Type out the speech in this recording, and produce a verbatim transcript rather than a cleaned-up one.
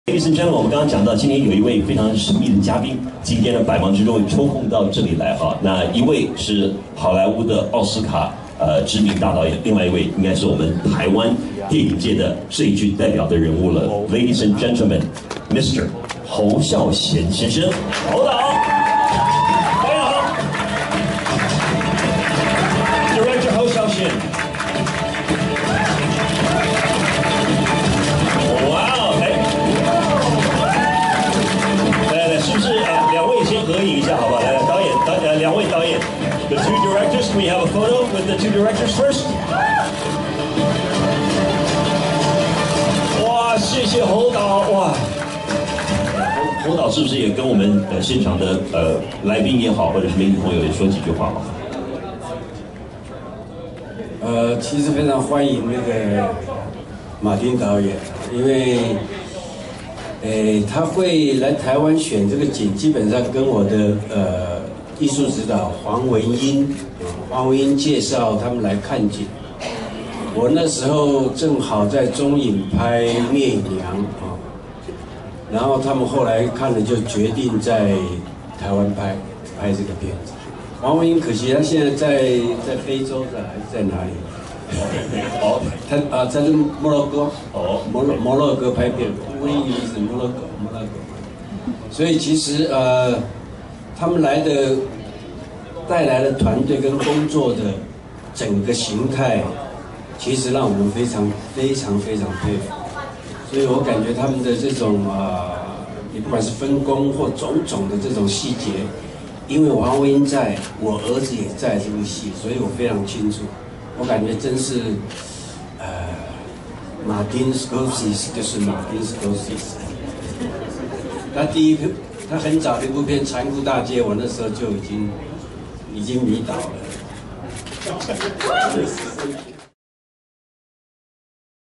Ladies and gentlemen，我们刚刚讲到，今天有一位非常神秘的嘉宾，今天的百忙之中抽空到这里来哈。那一位是好莱坞的奥斯卡呃知名大导演，另外一位应该是我们台湾电影界的最具代表的人物了。Ladies and gentlemen，Mister 侯孝贤先生，侯导，欢迎好 ，Director 侯孝贤。 合影一下，好吧？来，导演，导呃，两位导演 ，the two directors. Can we have a photo with the two directors first? 哇，谢谢侯导，哇！侯侯导是不是也跟我们呃现场的呃来宾也好，或者是媒体朋友也说几句话好？ 呃，其实非常欢迎那个马丁导演，因为。 诶，他会来台湾选这个景，基本上跟我的呃艺术指导黄文英，啊，黄文英介绍他们来看景。我那时候正好在中影拍《聂隐娘》啊，然后他们后来看了就决定在台湾拍拍这个片子。黄文英可惜他现在在在非洲的还是在哪里？ 哦，他啊，在这摩洛哥哦，摩洛摩洛哥拍片，威尼斯摩洛哥摩洛哥，所以其实呃，他们来的带来的团队跟工作的整个形态，其实让我们非常非常非常佩服，所以我感觉他们的这种啊，你、呃、不管是分工或种种的这种细节，因为王文英在，我儿子也在这部戏，所以我非常清楚。 我感觉真是，呃，马丁斯科西斯就是马丁斯科西斯。他第一部，他很早的一部片《残酷大街》，我那时候就已经已经迷倒了。